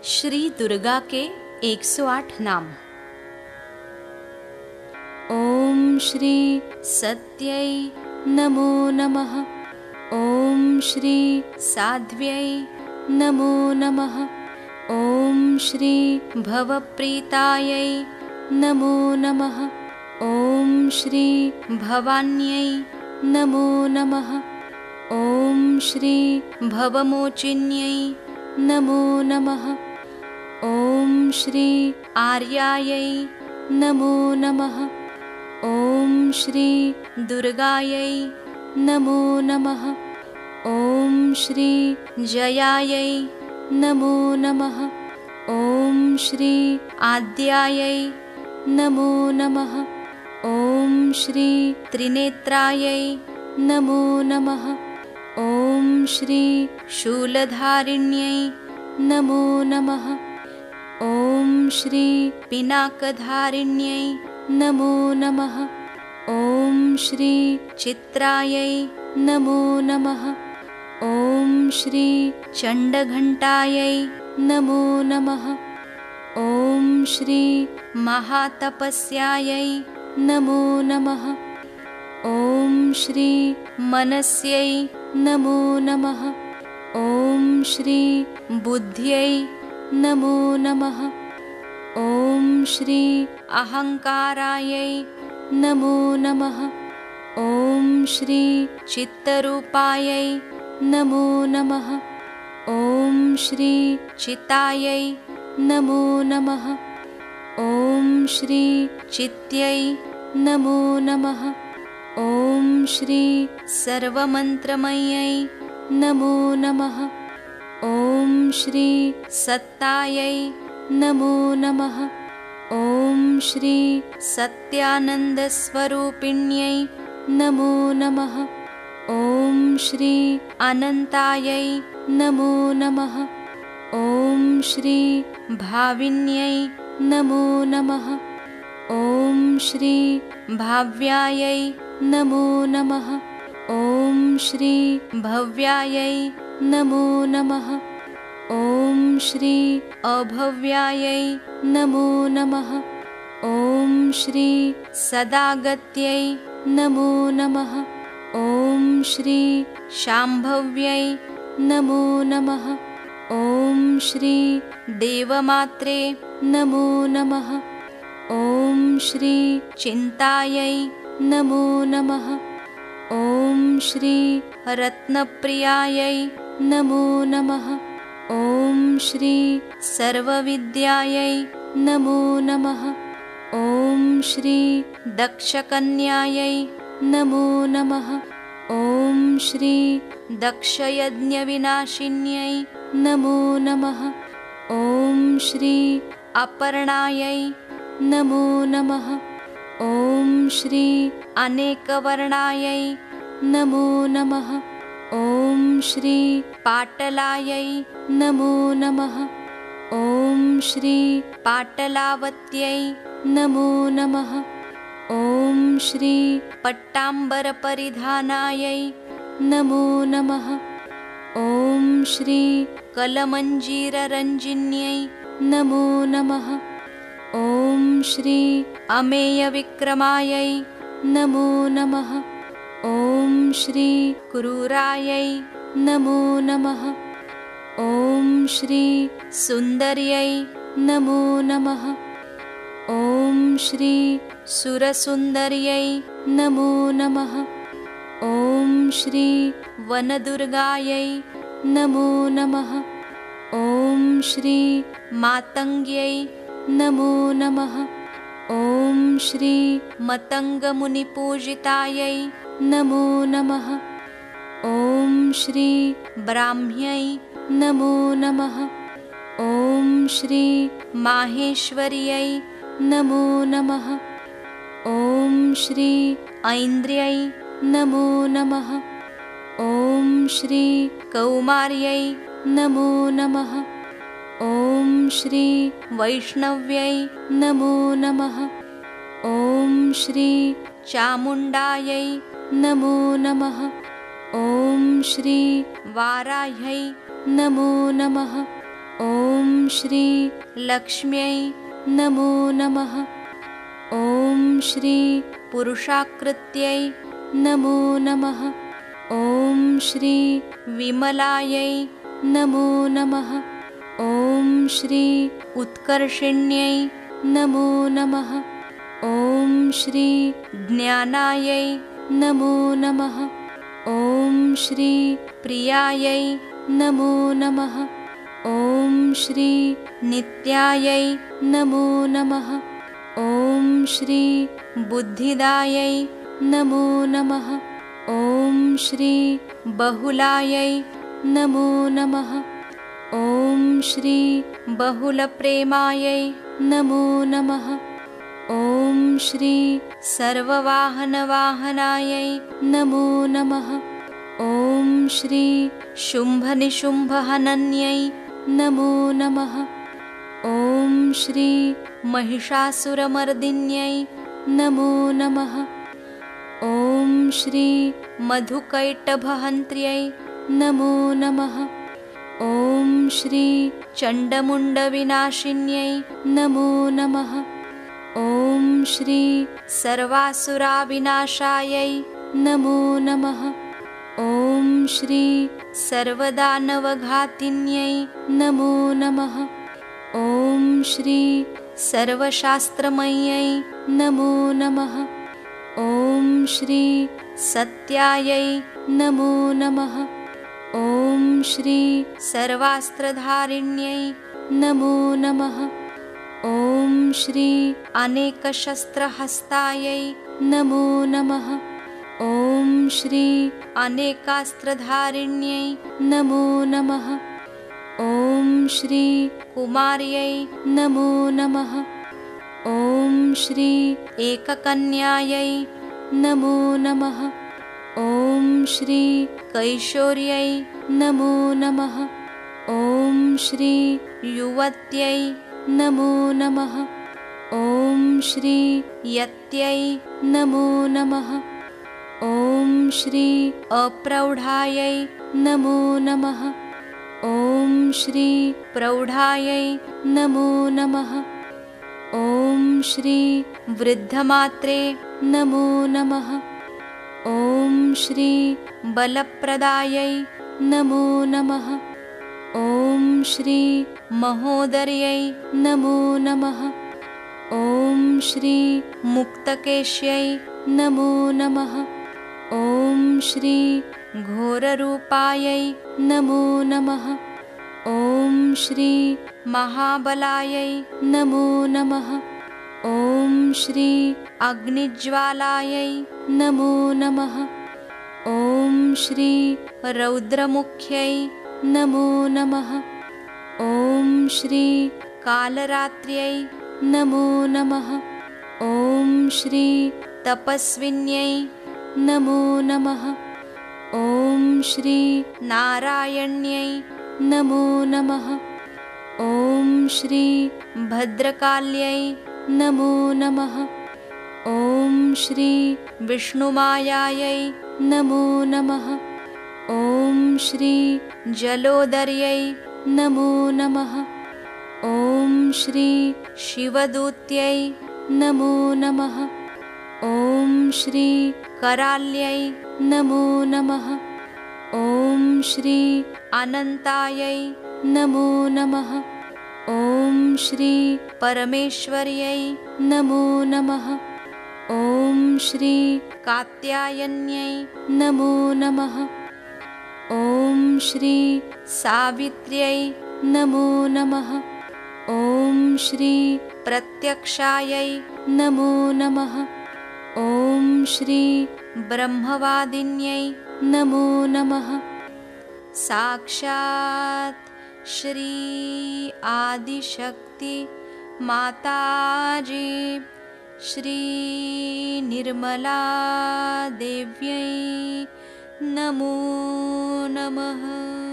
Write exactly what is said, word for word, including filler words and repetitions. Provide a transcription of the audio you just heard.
श्री दुर्गा के एक सौ आठ नाम। ओम श्री सत्यै नमो नमः। ओम श्री साध्व्यै नमो नमः। ओम श्री भवप्रीतायै नमो नमः। ओम श्री भवान्यै नमो नमः। ओम श्री भवमोचिन्यै नमो नमः। ओम श्री आर्यायै नमो नमः। ओम श्री दुर्गायै नमो नमः। ओम श्री जयायै नमो नमः। ओम श्री आद्यायै नमो नमः। ओम श्री त्रिनेत्रायै नमो नमः। ओम श्री शूलधारिण्यै नमो नमः। ओम श्री पिनाकधारिण्यै नमो नमः। ओम श्री चित्रायै नमो नमः। ओम श्री चण्डघण्टायै नमो नमः। ओम श्री महातपस्यायै नमो नमः। ओम श्री मनस्यै नमो नमः। ओम श्री बुद्ध्यै नमो नमः। ओम श्री अहंकारायै नमो नमः। ओम श्री चित्तरूपायै नमो नमः। ओम श्री चितायै नमो नमः। ओम श्री चित्यै नमो नमः। ओम श्री सर्वमन्त्रमयै नमो नमः। ओम श्री सत्तायै नमो नमः। ओम श्री सत्यानन्दस्वरूपिण्यै नमो नमः। ओम श्री अनन्तायै नमो नमः। ओम श्री भाविन्यै नमो नमः। ओम श्री भाव्यायै नमो नमः। ओम श्री भव्यायै नमो नमः। ओम श्री अभव्यायै नमो नमः। ओम श्री सदागत्यै नमो नमः। ओम श्री शाम्भव्यै नमो नमः। ओम श्री देवमात्रे नमो नमः। ओम श्री चिन्तायै नमो नमः। ओम श्री रत्नप्रियायै नमो नमः। ओम श्री सर्वविद्यायै नमो नमः। ओम श्री दक्षकन्यायै नमो नमः। ओम श्री दक्षयज्ञविनाशिन्यै नमो नमः। ओम श्री अपर्णायै नमो नमः। ओम श्री अनेकवर्णायै नमो नमः। ओम श्री पाटलायै नमो नमः। ओम श्री पाटलावत्यै नमो नमः। ओम श्री पट्टाम्बरपरिधानायै नमो नमः। ओम श्री कलमञ्जीररञ्जिन्यै नमो नमः। ओम श्री अमेयविक्रमायै नमो नमः। ओम श्री क्रूरायै नमो नमः। ओम श्री सुन्दर्यै नमो नमः। ओम श्री सुरसुन्दर्यै नमो नमः। ओम श्री वनदुर्गायै नमो नमः। ओम श्री मातङ्ग्यै नमो नमः। ओम श्री मतङ्गमुनिपूजितायै नमो नमः। ओम श्री ब्राह्म्यै नमो नमः। ओम श्री माहेश्वर्यै नमो नमः। ओम श्री ऐन्द्र्यै नमो नमः। ओम श्री कौमार्यै नमो नमः। ओम श्री वैष्णव्यै नमो नमः। ओम श्री चामुण्डायै नमो नमः। ओम श्री वाराह्यै नमो नमः। ॐ श्री लक्ष्म्यै नमो नमः। ॐ श्री पुरुषाकृत्यै नमो नमः। ॐ श्री विमलायै नमो नमः। ॐ श्री उत्कर्षिण्यै नमो नमः। ॐ श्री ज्ञानायै नमो नमः। ॐ श्री प्रियायै नमो नमः। ॐ श्री नित्यायै नमो नमः। ॐ श्री बुद्धिदायै नमो नमः। ॐ श्री बहुलायै नमो नमः। ॐ श्री बहुलप्रेमायै नमो नमः। ॐ श्री सर्ववाहनवाहनायै नमो नमः। ॐ श्री शुम्भनिशुम्भहनन्यै नमो नमः। ॐ श्री महिषासुरमर्दिन्यै नमो नमः। ॐ श्री मधुकैटभहन्त्र्यै नमो नमः। ॐ श्री चण्डमुण्डविनाशिन्यै नमो नमः। ॐ श्री सर्वासुराविनाशायै नमो नमः। ॐ श्री सर्वदानवघातिन्यै नमो नमः। ॐ श्री सर्वशास्त्रमय्यै नमो नमः। ॐ श्री सत्यायै नमो नमः। ॐ श्री सर्वास्त्रधारिण्यै नमो नमः। ॐ श्री अनेकशस्त्रहस्तायै नमो नमः। ॐ श्री अनेकास्त्रधारिण्यै नमो नमः। ॐ श्री कुमार्यै नमो नमः। ॐ श्री एककन्यायै नमो नमः। ॐ श्री कैशोर्यै नमो नमः। ॐ श्री युवत्यै नमो नमः। ॐ श्री यत्यै नमो नमः। ॐ श्री अप्रौढायै नमो नमः। ॐ श्री प्रौढायै नमो नमः। ॐ श्री वृद्धमात्रे नमो नमः। ॐ श्री बलप्रदायै नमो नमः। ॐ श्री महोदर्यै नमो नमः। ॐ श्री मुक्तकेश्यै नमो नमः। ॐ श्री घोररूपायै नमो नमः। ॐ श्री महाबलायै नमो नमः। ॐ श्री अग्निज्वालायै नमो नमः। ॐ श्री रौद्रमुख्यै नमो नमः। ॐ श्री कालरात्र्यै नमो नमः। ॐ श्री तपस्विन्यै नमो नमः। ॐ श्री नारायण्यै नमो नमः। ॐ श्री भद्रकाल्यै नमो नमः। ॐ श्री विष्णुमायायै नमो नमः। ॐ श्री जलोदर्यै नमो नमः। ॐ श्री शिवदूत्यै नमो नमः। ॐ श्री कराल्यै नमो नमः। ॐ श्री अनन्तायै नमो नमः। ॐ श्री परमेश्वर्यै नमो नमः। ॐ श्री कात्यायन्यै नमो नमः। ॐ श्री सावित्र्यै नमो नमः। ॐ श्री प्रत्यक्षायै नमो नमः। ॐ श्री ब्रह्मवादिन्यै नमो नमः। साक्षात् श्री आदिशक्ति माताजी श्री निर्मला देव्यै नमो नमः।